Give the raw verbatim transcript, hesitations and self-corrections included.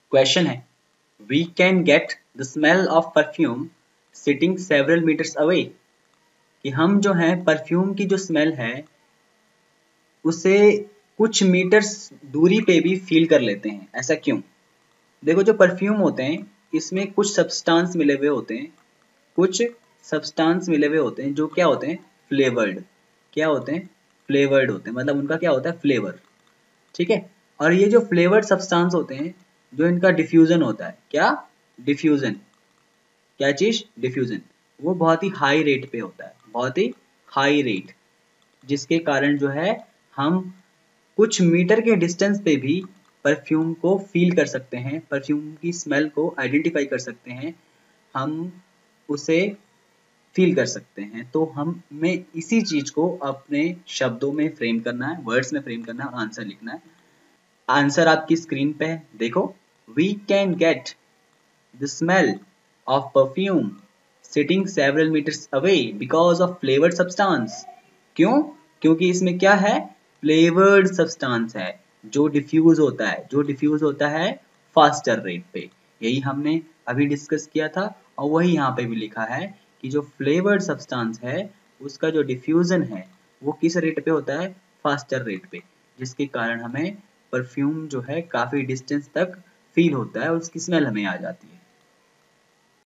Question है, we can get the smell of perfume sitting several metres away, कि हम जो है परफ्यूम की जो स्मेल है उसे कुछ मीटर्स दूरी पे भी फील कर लेते हैं, ऐसा क्यों? देखो, जो परफ्यूम होते हैं इसमें कुछ सब्सटेंस मिले हुए होते हैं, कुछ सब्सटेंस मिले हुए होते हैं जो क्या होते हैं, फ्लेवर्ड। क्या होते हैं? फ्लेवर्ड होते हैं, मतलब उनका क्या होता है, फ्लेवर। ठीक है, और ये जो फ्लेवर्ड सब्सटेंस होते हैं, जो इनका डिफ्यूजन होता है, क्या डिफ्यूजन, क्या चीज, डिफ्यूजन, वो बहुत ही हाई रेट पे होता है, बहुत ही हाई रेट, जिसके कारण जो है हम कुछ मीटर के डिस्टेंस पे भी परफ्यूम को फील कर सकते हैं, परफ्यूम की स्मेल को आइडेंटिफाई कर सकते हैं, हम उसे फील कर सकते हैं। तो हमें इसी चीज को अपने शब्दों में फ्रेम करना है, वर्ड्स में फ्रेम करना है, आंसर लिखना है। आंसर आपकी स्क्रीन पे है, देखो। We can get the smell of perfume sitting several metres away because of flavoured substance. क्यों? क्योंकि इसमें क्या है, फ्लेवर्ड सब्सटेंस है जो डिफ्यूज होता है, जो डिफ्यूज होता है फास्टर रेट पे। यही हमने अभी डिस्कस किया था, और वही यहाँ पे भी लिखा है कि जो फ्लेवर्ड सब्सटेंस है उसका जो डिफ्यूजन है वो किस रेट पे होता है, फास्टर रेट पे, जिसके कारण हमें परफ्यूम जो है काफी डिस्टेंस तक फील होता है और उसकी स्मेल हमें आ जाती है।